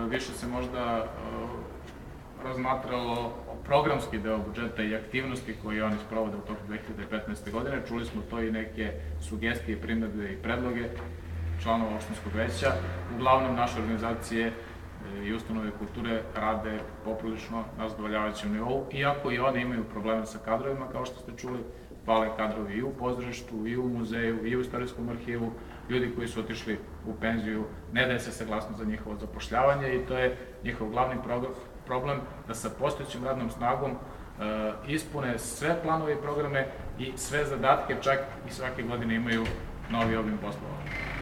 više se možda razmatralo programski deo budžeta i aktivnosti koje oni sprovode u toku 2015. godine. Čuli smo to i neke sugestije, primedbe i predloge članova opštinskog veća. Uglavnom, naše organizacije i ustanove kulture rade poprilično na zadovoljavajućem nivou, iako i one imaju probleme sa kadrovima, kao što ste čuli, fale kadrovi i u pozorištu, i u muzeju, i u istorijskom arhivu, ljudi koji su otišli u penziju, ne daje se saglasnost za njihovo zapošljavanje i to je njihov glavni problem da sa postojećim radnom snagom ispune sve planove i programe i sve zadatke, čak i svake godine imaju novi obim poslova.